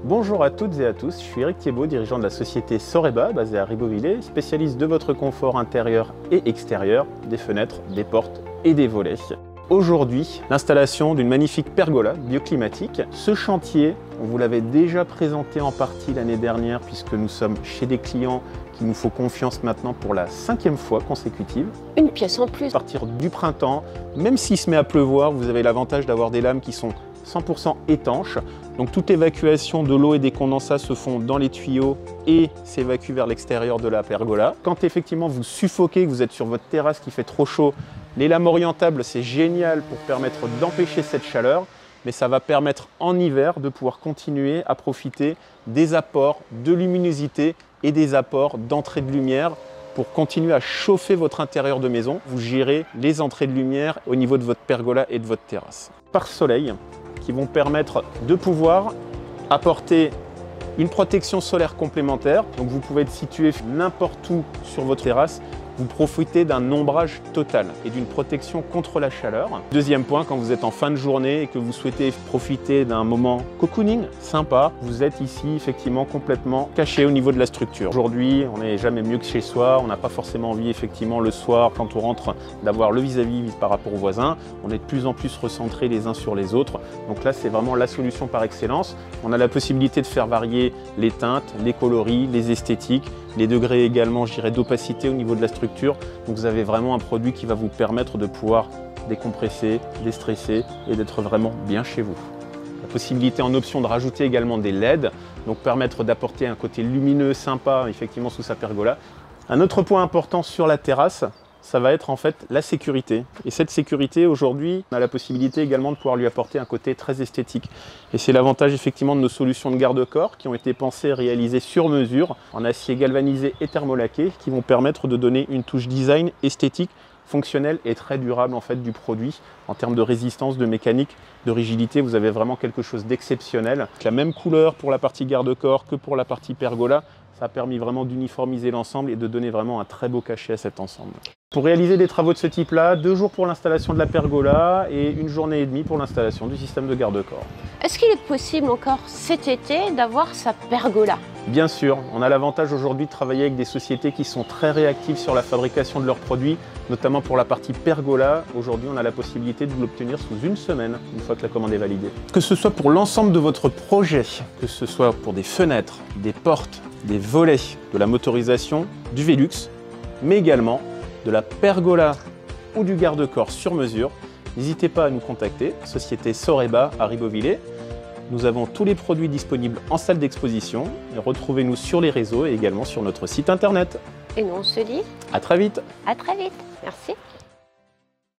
Bonjour à toutes et à tous, je suis Eric Thiebaud, dirigeant de la société Soreba, basée à Ribeauvillé, spécialiste de votre confort intérieur et extérieur, des fenêtres, des portes et des volets. Aujourd'hui, l'installation d'une magnifique pergola bioclimatique. Ce chantier, on vous l'avait déjà présenté en partie l'année dernière puisque nous sommes chez des clients qui nous font confiance maintenant pour la 5e fois consécutive. Une pièce en plus. À partir du printemps, même s'il se met à pleuvoir, vous avez l'avantage d'avoir des lames qui sont 100% étanches. Donc toute évacuation de l'eau et des condensats se font dans les tuyaux et s'évacue vers l'extérieur de la pergola. Quand effectivement vous suffoquez, que vous êtes sur votre terrasse qui fait trop chaud, les lames orientables, c'est génial pour permettre d'empêcher cette chaleur, mais ça va permettre en hiver de pouvoir continuer à profiter des apports de luminosité et des apports d'entrée de lumière pour continuer à chauffer votre intérieur de maison. Vous gérez les entrées de lumière au niveau de votre pergola et de votre terrasse. Pare-soleil qui vont permettre de pouvoir apporter une protection solaire complémentaire. Donc vous pouvez être situé n'importe où sur votre terrasse. Vous profitez d'un ombrage total et d'une protection contre la chaleur. Deuxième point, quand vous êtes en fin de journée et que vous souhaitez profiter d'un moment cocooning sympa, vous êtes ici effectivement complètement caché au niveau de la structure. Aujourd'hui, on n'est jamais mieux que chez soi. On n'a pas forcément envie effectivement le soir, quand on rentre, d'avoir le vis-à-vis par rapport aux voisins. On est de plus en plus recentrés les uns sur les autres. Donc là, c'est vraiment la solution par excellence. On a la possibilité de faire varier les teintes, les coloris, les esthétiques, les degrés également, je dirais, d'opacité au niveau de la structure. Donc vous avez vraiment un produit qui va vous permettre de pouvoir décompresser, déstresser et d'être vraiment bien chez vous. La possibilité en option de rajouter également des LED, donc permettre d'apporter un côté lumineux, sympa, effectivement sous sa pergola. Un autre point important sur la terrasse, ça va être en fait la sécurité. Et cette sécurité, aujourd'hui, on a la possibilité également de pouvoir lui apporter un côté très esthétique. Et c'est l'avantage effectivement de nos solutions de garde-corps qui ont été pensées et réalisées sur mesure en acier galvanisé et thermolaqué qui vont permettre de donner une touche design, esthétique, fonctionnelle et très durable en fait du produit. En termes de résistance, de mécanique, de rigidité, vous avez vraiment quelque chose d'exceptionnel. La même couleur pour la partie garde-corps que pour la partie pergola. Ça a permis vraiment d'uniformiser l'ensemble et de donner vraiment un très beau cachet à cet ensemble. Pour réaliser des travaux de ce type-là, 2 jours pour l'installation de la pergola et 1 journée et demie pour l'installation du système de garde-corps. Est-ce qu'il est possible encore cet été d'avoir sa pergola? Bien sûr, on a l'avantage aujourd'hui de travailler avec des sociétés qui sont très réactives sur la fabrication de leurs produits, notamment pour la partie pergola. Aujourd'hui, on a la possibilité de l'obtenir sous 1 semaine, une fois que la commande est validée. Que ce soit pour l'ensemble de votre projet, que ce soit pour des fenêtres, des portes, des volets, de la motorisation, du Velux, mais également de la pergola ou du garde-corps sur mesure, n'hésitez pas à nous contacter, société Soreba à Ribeauvillé. Nous avons tous les produits disponibles en salle d'exposition. Retrouvez-nous sur les réseaux et également sur notre site internet. Et nous on se dit à très vite. à très vite. Merci.